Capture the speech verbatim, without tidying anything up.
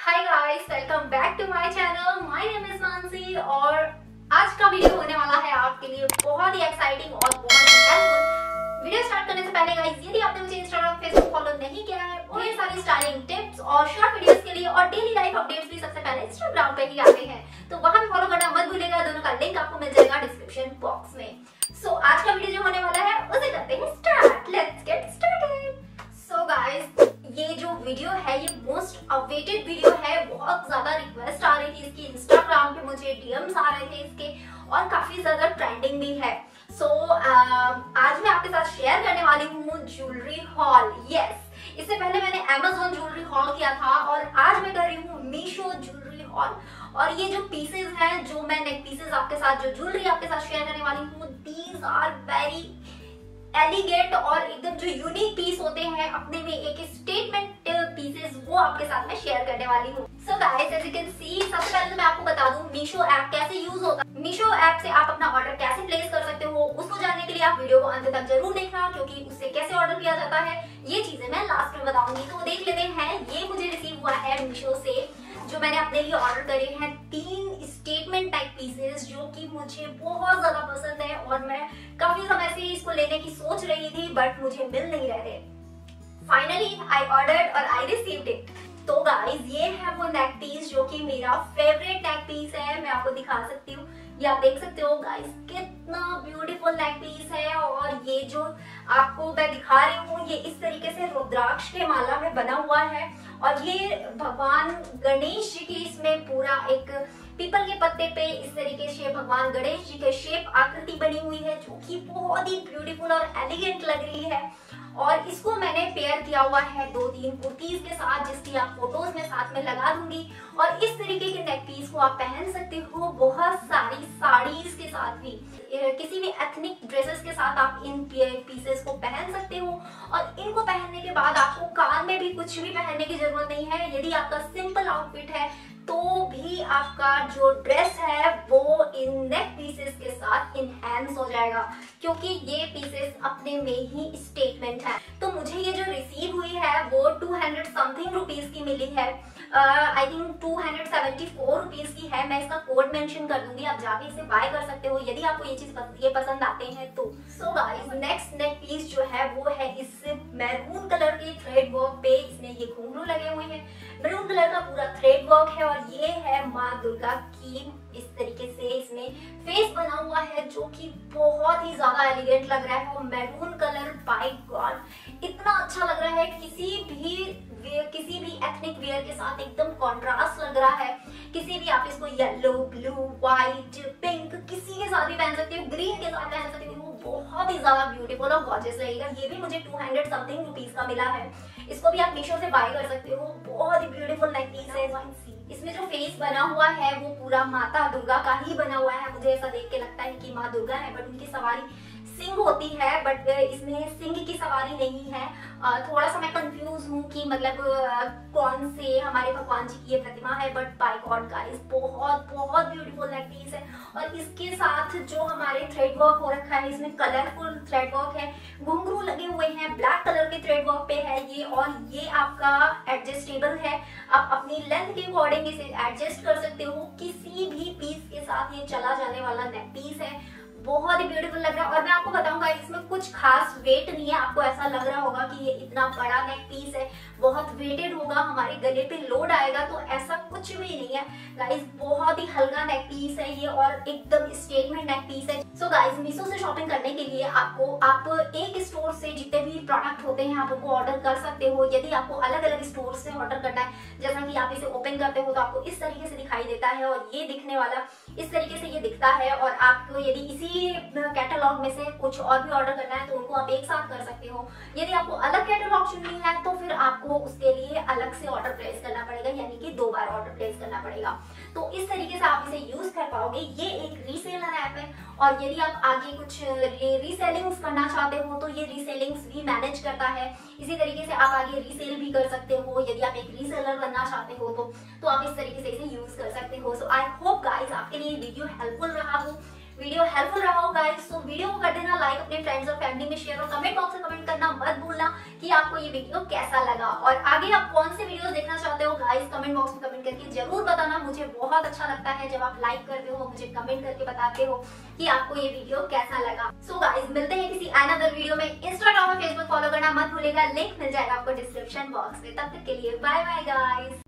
Hi guys, welcome back to my channel. My name is Mansi और आज का video होने वाला है आपके लिए बहुत ही एक्साइटिंग और बहुत ही हेल्पफुल। वीडियो स्टार्ट करने से पहले गाइस, यदि आपने मुझे इंस्टाग्राम फेसबुक फॉलो नहीं किया है और ये सारी स्टाइलिंग टिप्स और शॉर्ट वीडियोस के लिए और डेली लाइफ अपडेट्स भी सबसे पहले इंस्टाग्राम पे ही आते हैं, तो वहां भी फॉलो करना मत भूलिएगा। दोनों का लिंक आपको मिल जाएगा डिस्क्रिप्शन बॉक्स में। सो so, आज का वीडियो जो होने वाला है उसे करते हैं start. Let's get started. So guys, ये जो वीडियो है ये मोस्ट अवेटेड वीडियो है। बहुत ज्यादा रिक्वेस्ट आ रही थी इसकी, इंस्टाग्राम पे मुझे डीएम्स आ रहे थे इसके और काफी ज्यादा ट्रेंडिंग भी है। सो so, uh, आज मैं आपके साथ शेयर करने वाली हूँ ज्वेलरी हॉल। यस, इससे पहले मैंने अमेज़न ज्वेलरी हॉल किया था और आज मैं कर रही हूँ मीशो ज्वेलरी हॉल। और ये जो पीसेस हैं, जो मैं नेक पीसेस आपके साथ, जो ज्वेलरी आपके साथ शेयर करने वाली हूँ, दीज आर वेरी एलिगेंट और एकदम जो यूनिक पीस होते हैं, अपने में एक स्टेटमेंट पीसेस, वो आपके साथ मैं शेयर करने वाली हूँ। So guys, as you can see, सबसे पहले तो मैं आपको बता दूं मीशो ऐप कैसे यूज होगा, मीशो ऐप से आप अपना ऑर्डर कैसे प्लेस कर सकते हो। उसको जानने के लिए आप वीडियो को अंत तक जरूर देखना, क्योंकि उससे कैसे ऑर्डर किया जाता है ये चीजें मैं लास्ट में बताऊंगी। तो देख लेते हैं, ये मुझे रिसीव हुआ है मीशो से, जो मैंने अपने लिए ऑर्डर करे हैं तीन स्टेटमेंट टाइप पीसेस, जो कि मुझे बहुत ज्यादा पसंद है और मैं काफी समय से इसको लेने की सोच रही थी, बट मुझे मिल नहीं रहे। फाइनली आई ऑर्डर्ड और आई रिसीव्ड इट। तो गाइस, ये है वो नेक पीस जो कि मेरा फेवरेट नेक पीस है। मैं आपको दिखा सकती हूँ, ये आप देख सकते हो गाइस, कितना ब्यूटीफुल नेक पीस है। और ये जो आपको मैं दिखा रही हूँ, ये इस तरीके से रुद्राक्ष के माला में बना हुआ है और ये भगवान गणेश जी की इसमें पूरा एक पीपल के पत्ते पे इस तरीके से भगवान गणेश जी के शेप आकृति बनी हुई है, जो कि बहुत ही ब्यूटीफुल और एलिगेंट लग रही है। और इसको मैंने पेयर किया हुआ है दो तीन कुर्तीज के साथ, जिसकी आप फोटोज में साथ में लगा दूंगी। और इस तरीके के नेक पीस को आप पहन सकते हो बहुत सारी साड़ीज के साथ भी, किसी भी एथनिक ड्रेसेस के साथ आप इन पीसेस को पहन सकते हो। और इनको पहनने के बाद आपको कान में भी कुछ भी पहनने की जरूरत नहीं है। यदि आपका सिंपल आउटफिट है तो भी आपका जो ड्रेस है वो इन नेक पीसेस के साथ इनहैंस हो जाएगा, क्योंकि ये पीसेस अपने में ही स्टेटमेंट है। तो मुझे ये जो रिसीव हुई है वो टू हंड्रेड समथिंग रुपीज की मिली है। I think two hundred seventy four rupees की है। मैं इसका कोड मेंशन कर दूंगी, आप जाके इसे बाय कर सकते हो यदि आपको ये चीज पस, ये पसंद आते हैं तो। So guys, next neck piece जो है वो है इस मैरून कलर के थ्रेड वर्क पे, इसमें ये घुंघरू लगे हुए हैं, मैरून कलर का पूरा थ्रेड वर्क है। और ये है माँ दुर्गा की, इस तरीके से इसमें फेस बना हुआ है, जो कि बहुत ही ज्यादा एलिगेंट लग रहा है। और मैरून कलर, बाय गॉड, इतना अच्छा लग रहा है। किसी भी किसी भी एथनिक वेयर के साथ एकदम कॉन्ट्रास्ट लग रहा है। किसी भी आप इसको येलो, ब्लू, व्हाइट, पिंक, किसी के साथ भी पहन सकते हो, ग्रीन के साथ पहन सकते हो, बहुत ही ज्यादा ब्यूटीफुल और गॉर्जियस लगेगा। ये भी मुझे टू हंड्रेड समथिंग रुपीज का मिला है। इसको भी आप मीशो से बाय कर सकते हो। बहुत ही ब्यूटीफुल नेक पीस है। इसमें जो फेस बना हुआ है वो पूरा माता दुर्गा का ही बना हुआ है। मुझे ऐसा देख के लगता है कि माँ दुर्गा है, बट उनकी सवारी सिंह होती है, बट इसमें सिंह की सवारी नहीं है। थोड़ा सा मैं कंफ्यूज हूँ कि मतलब कौन से हमारे भगवान जी की ये प्रतिमा है, बट बाय गॉड गाइस, बहुत बहुत ब्यूटीफुल नेक पीस है। और इसके साथ जो हमारे थ्रेड वर्क हो रखा है, इसमें कलरफुल थ्रेड वर्क है, घुंघरू लगे हुए हैं, ब्लैक कलर के थ्रेड वर्क पे है ये। और ये आपका एडजस्टेबल है, आप अपनी लेंथ के अकॉर्डिंग इसे एडजस्ट कर सकते हो। किसी भी पीस के साथ ये चला जाने वाला नेक पीस है। बहुत ही ब्यूटीफुल लग रहा है। और मैं आपको बताऊंगा, इसमें कुछ खास वेट नहीं है। आपको ऐसा लग रहा होगा कि ये इतना बड़ा नेक पीस है, बहुत वेटेड होगा, हमारे गले पे लोड आएगा, तो ऐसा कुछ भी नहीं है गाइस। बहुत ही हल्का नेक पीस है ये और एकदम स्टेटमेंट नेक पीस है। सो गाइस, मीशो से शॉपिंग करने के लिए आपको आप एक स्टोर से जितने भी प्रोडक्ट होते हैं आप उनको ऑर्डर कर सकते हो। यदि आपको अलग अलग स्टोर से ऑर्डर करना है, जैसा कि आप इसे ओपन करते हो तो आपको इस तरीके से दिखाई देता है और ये दिखने वाला इस तरीके से ये दिखता है। और आपको यदि इसी कैटलॉग में से कुछ और भी ऑर्डर करना है तो उनको आप एक साथ कर सकते हो। यदि आपको अलग कैटलॉग चुननी है तो फिर आपको उसके लिए अलग से ऑर्डर प्लेस करना पड़ेगा, यानी कि दो बार ऑर्डर प्लेस करना पड़ेगा। तो इस तरीके से आप इसे यूज कर पाओगे। ये एक रीसेलर ऐप है और यदि आप आगे कुछ रीसेलिंग्स करना चाहते हो तो ये रीसेलिंग्स भी मैनेज करता है। इसी तरीके से आप आगे रीसेल भी कर सकते हो। यदि आप एक रीसेलर बनना चाहते हो तो तो आप इस तरीके से इसे यूज कर सकते हो। सो आई होप गाइस आपके लिए वीडियो हेल्पफुल रहा हो। वीडियो हेल्पफुल रहा हो गाइस, तो वीडियो को कर देना लाइक, अपने फ्रेंड्स और फैमिली में शेयर और कमेंट बॉक्स में कमेंट करना मत भूलना कि आपको ये वीडियो कैसा लगा और आगे आप कौन से वीडियोस देखना चाहते हो गाइस, कमेंट बॉक्स में कमेंट करके जरूर बताना। मुझे बहुत अच्छा लगता है जब आप लाइक करते हो, मुझे कमेंट करके बताते हो कि आपको ये वीडियो कैसा लगा। सो गाइस मिलते हैं किसी अनदर वीडियो में। इंस्टाग्राम और फेसबुक फॉलो करना मत भूलिएगा, लिंक मिल जाएगा आपको डिस्क्रिप्शन बॉक्स में। तब तक के लिए बाय बाय गाइस।